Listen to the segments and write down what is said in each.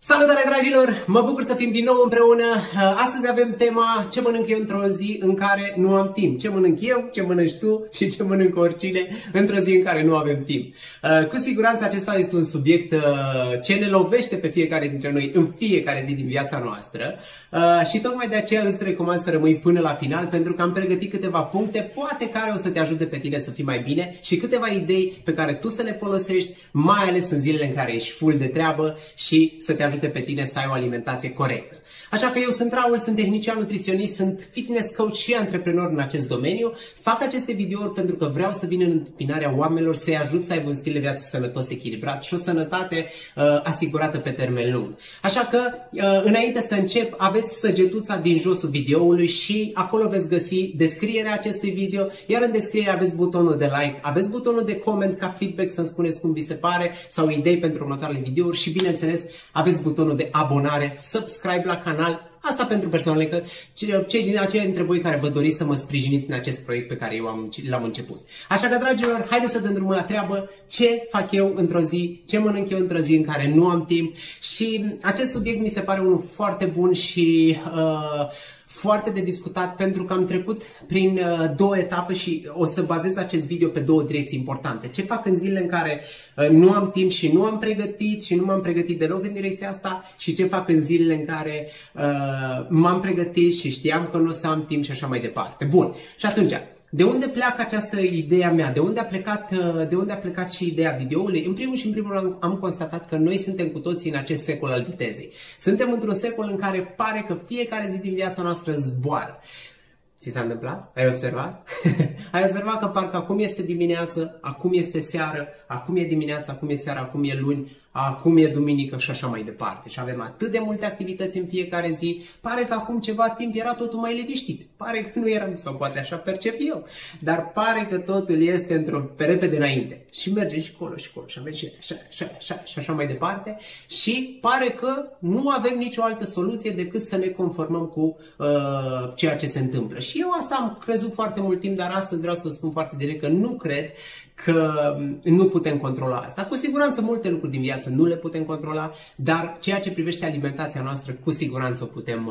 Salutare dragilor! Mă bucur să fim din nou împreună. Astăzi avem tema ce mănânc eu într-o zi în care nu am timp. Ce mănânc eu, ce mănânci tu și ce mănânc oricine într-o zi în care nu avem timp. Cu siguranță acesta este un subiect ce ne lovește pe fiecare dintre noi în fiecare zi din viața noastră. Și tocmai de aceea îți recomand să rămâi până la final, pentru că am pregătit câteva puncte, poate care o să te ajute pe tine să fii mai bine și câteva idei pe care tu să le folosești, mai ales în zilele în care ești full de treabă și să te ajute pe tine să ai o alimentație corectă. Așa că eu sunt Raul, sunt tehnician nutriționist, sunt fitness coach și antreprenor în acest domeniu. Fac aceste videouri pentru că vreau să vin în întâmpinarea oamenilor, să-i ajut să aibă un stil de viață sănătos, echilibrat și o sănătate asigurată pe termen lung. Așa că, înainte să încep, aveți săgetuța din josul videoului și acolo veți găsi descrierea acestui video, iar în descriere aveți butonul de like, aveți butonul de comment ca feedback să-mi spuneți cum vi se pare sau idei pentru următoarele videouri și, bineînțeles, aveți butonul de abonare, subscribe la canal. Asta pentru persoanele, că cei din aceia dintre voi care vă doriți să mă sprijiniți în acest proiect pe care eu l-am început. Așa că, dragilor, haideți să dăm drumul la treabă. Ce fac eu într-o zi, ce mănânc eu într-o zi în care nu am timp. Și acest subiect mi se pare unul foarte bun și foarte de discutat, pentru că am trecut prin două etape și o să bazez acest video pe două direcții importante. Ce fac în zilele în care nu am timp și nu am pregătit și nu m-am pregătit deloc în direcția asta și ce fac în zilele în care m-am pregătit și știam că nu o să am timp și așa mai departe. Bun, și atunci, de unde pleacă această idee mea? De unde a plecat și ideea videoului? În primul și în primul rând am constatat că noi suntem cu toții în acest secol al vitezei. Suntem într-un secol în care pare că fiecare zi din viața noastră zboară. Ți s-a întâmplat? Ai observat? Ai observat că parcă acum este dimineață, acum este seară, acum e dimineață, acum e seară, acum e luni, acum e duminică și așa mai departe. Și avem atât de multe activități în fiecare zi, pare că acum ceva timp era totul mai liniștit. Pare că nu eram, sau poate așa percep eu, dar pare că totul este pe repede înainte. Și mergem și colo și colo și mergem și așa mai departe. Și pare că nu avem nicio altă soluție decât să ne conformăm cu ceea ce se întâmplă. Și eu asta am crezut foarte mult timp, dar astăzi vreau să vă spun foarte direct că nu cred că nu putem controla asta. Cu siguranță multe lucruri din viață nu le putem controla, dar ceea ce privește alimentația noastră, cu siguranță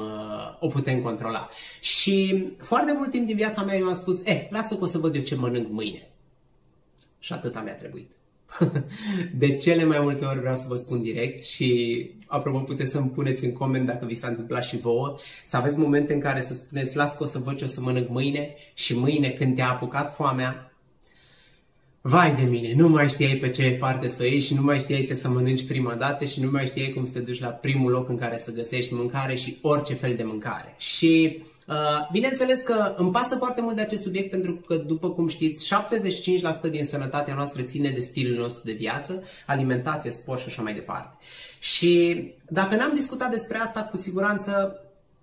o putem controla. Și foarte mult timp din viața mea eu am spus, lasă că o să văd eu ce mănânc mâine. Și atâta mi-a trebuit. De cele mai multe ori vreau să vă spun direct și, apropo, puteți să-mi puneți în coment dacă vi s-a întâmplat și vouă, să aveți momente în care să spuneți, las că o să văd ce o să mănânc mâine și mâine când te-a apucat foamea, vai de mine, nu mai știai pe ce parte să iei și nu mai știai ce să mănânci prima dată și nu mai știai cum să te duci la primul loc în care să găsești mâncare și orice fel de mâncare. Și bineînțeles că îmi pasă foarte mult de acest subiect pentru că, după cum știți, 75% din sănătatea noastră ține de stilul nostru de viață, alimentație, sport și așa mai departe. Și dacă n-am discutat despre asta, cu siguranță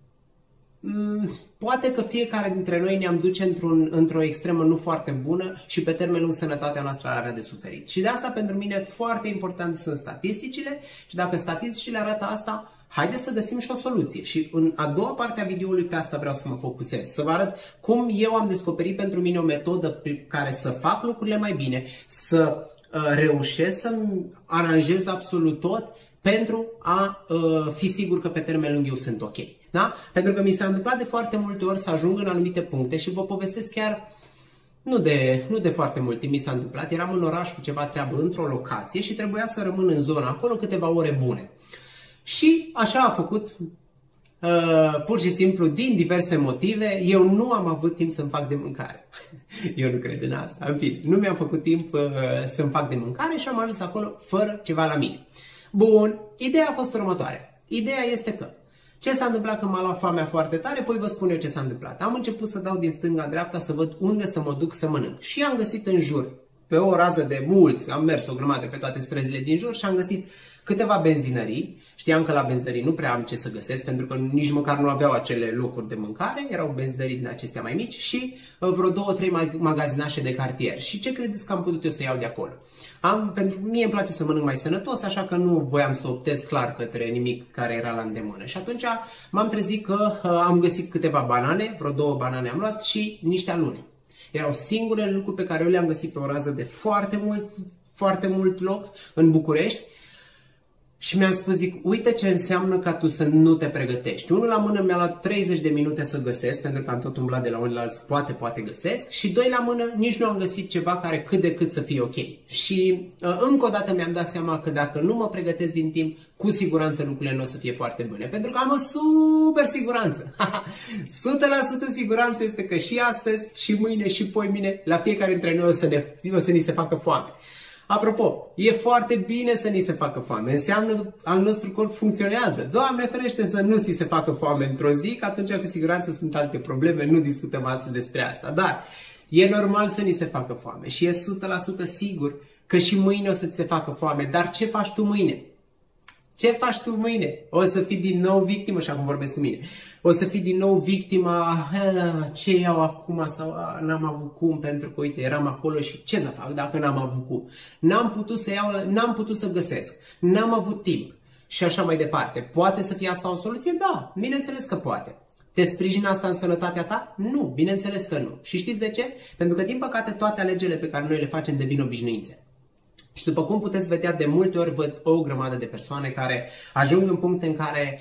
poate că fiecare dintre noi ne-am duce într-o extremă nu foarte bună și pe termen lung sănătatea noastră ar avea de suferit. Și de asta pentru mine foarte important sunt statisticile și dacă statisticile arată asta, haideți să găsim și o soluție. Și în a doua parte a videoului pe asta vreau să mă focusez, să vă arăt cum eu am descoperit pentru mine o metodă prin care să fac lucrurile mai bine, să reușesc să-mi aranjez absolut tot pentru a fi sigur că pe termen lung eu sunt ok. Da? Pentru că mi s-a întâmplat de foarte multe ori să ajung în anumite puncte și vă povestesc chiar nu de foarte mult timp mi s-a întâmplat. Eram în oraș cu ceva treabă într-o locație și trebuia să rămân în zona acolo câteva ore bune. Și așa a făcut, pur și simplu, din diverse motive, eu nu am avut timp să-mi fac de mâncare. Eu nu cred în asta, în fine, nu mi-am făcut timp să-mi fac de mâncare și am ajuns acolo fără ceva la mine. Bun, ideea a fost următoarea. Ideea este că ce s-a întâmplat când m-a luat foamea foarte tare, poi vă spun eu ce s-a întâmplat. Am început să dau din stânga în dreapta să văd unde să mă duc să mănânc. Și am găsit în jur, pe o rază de mulți, am mers o grămadă pe toate străzile din jur și am găsit câteva benzinării. Știam că la benzinării nu prea am ce să găsesc, pentru că nici măcar nu aveau acele locuri de mâncare, erau benzinării din acestea mai mici și vreo 2-3 magazinașe de cartier. Și ce credeți că am putut eu să iau de acolo? Pentru mie îmi place să mănânc mai sănătos, așa că nu voiam să optez clar către nimic care era la îndemână. Și atunci m-am trezit că am găsit câteva banane, vreo 2 banane am luat și niște alune. Erau singurele lucruri pe care eu le-am găsit pe o rază de foarte mult loc în București. Și mi-am spus, zic, uite ce înseamnă ca tu să nu te pregătești. Unul la mână mi-a luat 30 de minute să găsesc, pentru că am tot umblat de la unul la alții, poate găsesc. Și doi la mână, nici nu am găsit ceva care cât de cât să fie ok. Și încă o dată mi-am dat seama că dacă nu mă pregătesc din timp, cu siguranță lucrurile nu o să fie foarte bune. Pentru că am o super siguranță. 100% siguranță este că și astăzi, și mâine, și poimine, la fiecare dintre noi o să ni se facă foame. Apropo, e foarte bine să ni se facă foame. Înseamnă al nostru corp funcționează. Doamne ferește să nu ți se facă foame într-o zi, că atunci cu siguranță sunt alte probleme, nu discutăm astăzi despre asta. Dar e normal să ni se facă foame și e 100% sigur că și mâine o să ți se facă foame. Dar ce faci tu mâine? Ce faci tu mâine? O să fii din nou victimă, și acum vorbesc cu mine. O să fii din nou victima, ce iau acum sau n-am avut cum, pentru că uite, eram acolo și ce să fac dacă n-am avut cum? N-am putut să iau, n-am putut să găsesc, n-am avut timp și așa mai departe. Poate să fie asta o soluție? Da, bineînțeles că poate. Te sprijină asta în sănătatea ta? Nu, bineînțeles că nu. Și știți de ce? Pentru că, din păcate, toate alegerile pe care noi le facem devin obișnuințe. Și după cum puteți vedea, de multe ori văd o grămadă de persoane care ajung în puncte în care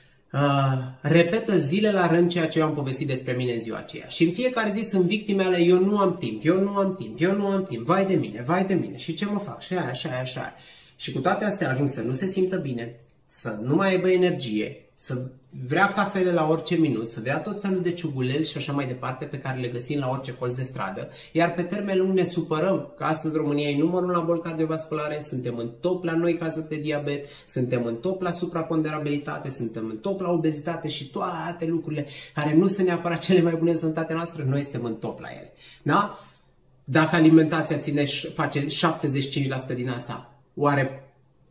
repetă zile la rând ceea ce eu am povestit despre mine în ziua aceea. Și în fiecare zi sunt victimele, eu nu am timp, eu nu am timp, eu nu am timp, vai de mine, și ce mă fac, și aia. Și cu toate astea ajung să nu se simtă bine, să nu mai aibă energie, să vrea cafele la orice minut, să vrea tot felul de ciuguleli și așa mai departe pe care le găsim la orice colț de stradă, iar pe termen lung ne supărăm că astăzi România e numărul la boli cardiovasculare, suntem în top la noi cazuri de diabet, suntem în top la supraponderabilitate, suntem în top la obezitate și toate lucrurile care nu sunt neapărat cele mai bune în sănătatea noastră, noi suntem în top la ele. Da? Dacă alimentația face 75% din asta, oare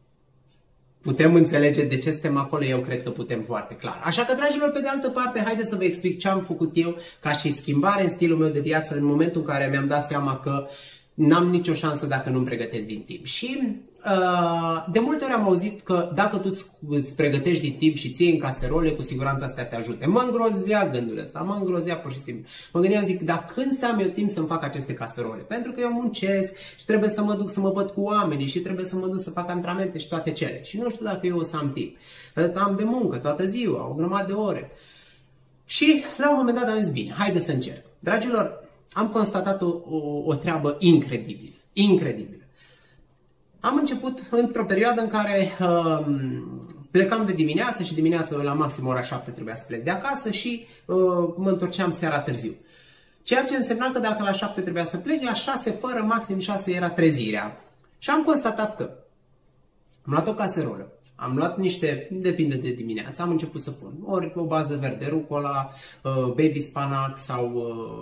putem înțelege de ce suntem acolo? Eu cred că putem foarte clar. Așa că, dragilor, pe de altă parte, haideți să vă explic ce am făcut eu ca și schimbare în stilul meu de viață în momentul în care mi-am dat seama că n-am nicio șansă dacă nu-mi pregătesc din timp. Și de multe ori am auzit că dacă tu îți pregătești din timp și ții în caserole, cu siguranță astea te ajute. Mă îngrozea gândul ăsta, mă îngrozea pur și simplu. Mă gândeam, zic, dar când să am eu timp să-mi fac aceste caserole? Pentru că eu muncesc și trebuie să mă duc să mă văd cu oamenii și trebuie să mă duc să fac antrenamente și toate cele. Și nu știu dacă eu o să am timp. Am de muncă toată ziua, o grămadă de ore. Și la un moment dat am zis, bine, haide să încerc. Dragilor, am constatat o treabă incredibilă. Am început într-o perioadă în care plecam de dimineață și dimineața la maxim ora 7 trebuia să plec de acasă și mă întorceam seara târziu. Ceea ce însemna că dacă la 7 trebuia să plec, la 6 fără maxim 6 era trezirea. Și am constatat că am luat o caserolă, am luat niște, depinde de dimineață, am început să pun ori o bază verde, rucola, baby spanac sau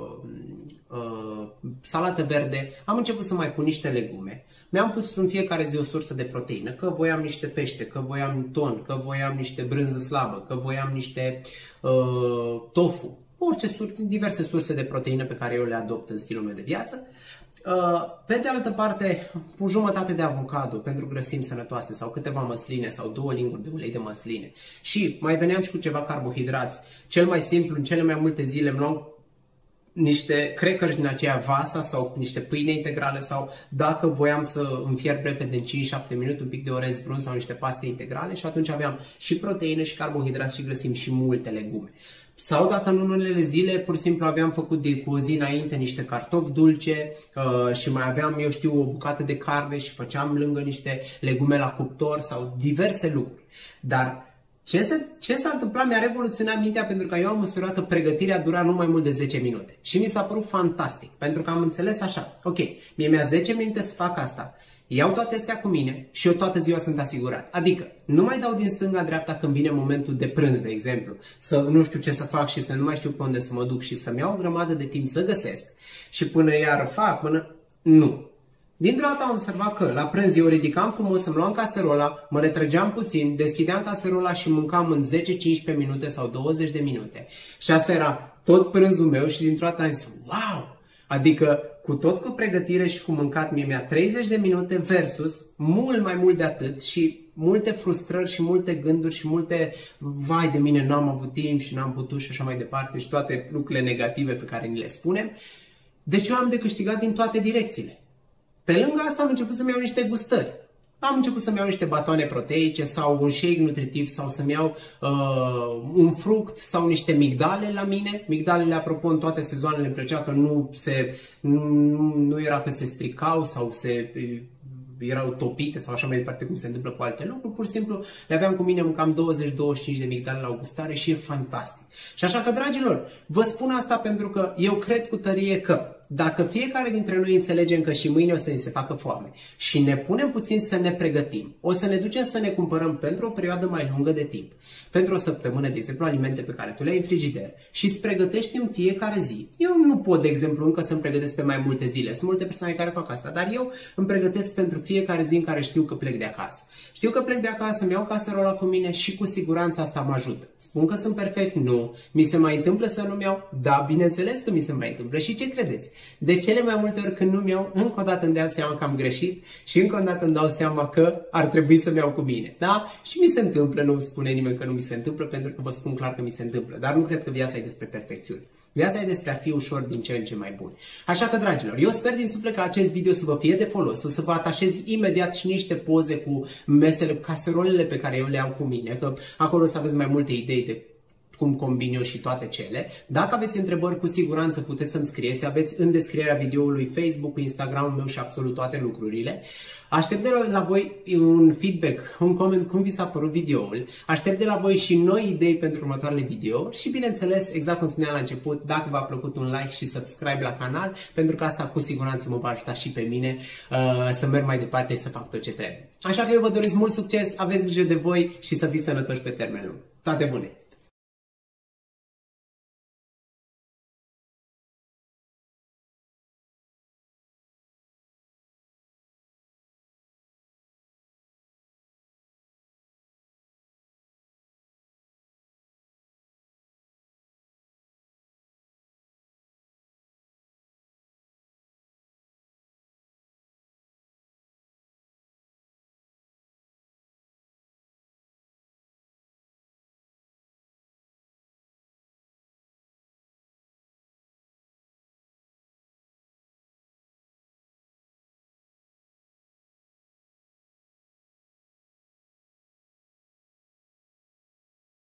salată verde, am început să mai pun niște legume. Mi-am pus în fiecare zi o sursă de proteină, că voiam niște pește, că voiam ton, că voiam niște brânză slabă, că voiam niște tofu, diverse surse de proteină pe care eu le adopt în stilul meu de viață. Pe de altă parte, o jumătate de avocado pentru grăsimi sănătoase sau câteva măsline sau 2 linguri de ulei de măsline. Și mai veneam și cu ceva carbohidrați. Cel mai simplu, în cele mai multe zile îmi luam niște crackers din aceea Vasa sau niște pâine integrale sau dacă voiam să îmi fierb repede în 5-7 minute un pic de orez brun sau niște paste integrale și atunci aveam și proteine și carbohidrați și grăsimi și multe legume. Sau dacă în unele zile pur și simplu aveam făcut cu o zi înainte niște cartofi dulce și mai aveam, eu știu, o bucată de carne și făceam lângă niște legume la cuptor sau diverse lucruri. Dar ce s-a întâmplat? Mi-a revoluționat mintea pentru că eu am măsurat că pregătirea dura nu mai mult de 10 minute. Și mi s-a părut fantastic, pentru că am înțeles așa, ok, mie mi-a 10 minute să fac asta, iau toate astea cu mine și eu toată ziua sunt asigurat. Adică, nu mai dau din stânga-dreapta când vine momentul de prânz, de exemplu, să nu știu ce să fac și să nu mai știu pe unde să mă duc și să-mi iau o grămadă de timp să găsesc și până iar fac, Nu. Dintr-o dată am observat că la prânz eu ridicam frumos, îmi luam caserola, mă retrăgeam puțin, deschideam caserola și mâncam în 10-15 minute sau 20 de minute. Și asta era tot prânzul meu și dintr-o dată am zis, wow! Adică cu pregătire și cu mâncat mi-a 30 de minute versus mult mai mult de atât și multe frustrări și multe gânduri și multe vai de mine, n-am avut timp și n-am putut și așa mai departe și toate lucrurile negative pe care ni le spunem. Deci eu am de câștigat din toate direcțiile. Pe lângă asta am început să-mi iau niște gustări. am început să-mi iau niște batoane proteice sau un shake nutritiv sau să-mi iau un fruct sau niște migdale la mine. Migdalele, apropo, în toate sezoanele îmi plăcea că nu era că se stricau sau erau topite sau așa mai departe cum se întâmplă cu alte lucruri, pur și simplu le aveam cu mine, cam 20-25 de migdale la o gustare și e fantastic. Și așa că, dragilor, vă spun asta pentru că eu cred cu tărie că dacă fiecare dintre noi înțelegem că și mâine o să ni se facă foame și ne punem puțin să ne pregătim, o să ne ducem să ne cumpărăm pentru o perioadă mai lungă de timp, pentru o săptămână, de exemplu, alimente pe care tu le ai în frigider și îți pregătești în fiecare zi. Eu nu pot, de exemplu, încă să-mi pregătesc pe mai multe zile. Sunt multe persoane care fac asta, dar eu îmi pregătesc pentru fiecare zi în care știu că plec de acasă. Știu că plec de acasă, îmi iau caserola cu mine și cu siguranță asta mă ajută. Spun că sunt perfect? Nu. Mi se mai întâmplă să nu-mi iau? Da, bineînțeles că mi se mai întâmplă. Și ce credeți? De cele mai multe ori când nu-mi iau, încă o dată îmi dau seama că am greșit și încă o dată îmi dau seama că ar trebui să-mi iau cu mine. Da? Și mi se întâmplă, nu spune nimeni că nu mi se întâmplă, pentru că vă spun clar că mi se întâmplă. Dar nu cred că viața e despre perfecțiune. Viața e despre a fi ușor din ce în ce mai bun. Așa că, dragilor, eu sper din suflet că acest video să vă fie de folos, o să vă atașez imediat și niște poze cu mesele, caserolele pe care eu le am cu mine, că acolo o să aveți mai multe idei de cum combin eu și toate cele. Dacă aveți întrebări, cu siguranță puteți să-mi scrieți. Aveți în descrierea videoului Facebook, Instagram-ul meu și absolut toate lucrurile. Aștept de la voi un feedback, un coment, cum vi s-a părut videoul. Aștept de la voi și noi idei pentru următoarele videouri și, bineînțeles, exact cum spuneam la început, dacă v-a plăcut, un like și subscribe la canal, pentru că asta cu siguranță mă va ajuta și pe mine să merg mai departe și să fac tot ce trebuie. Așa că eu vă doresc mult succes, aveți grijă de voi și să fiți sănătoși pe termen lung. Toate bune!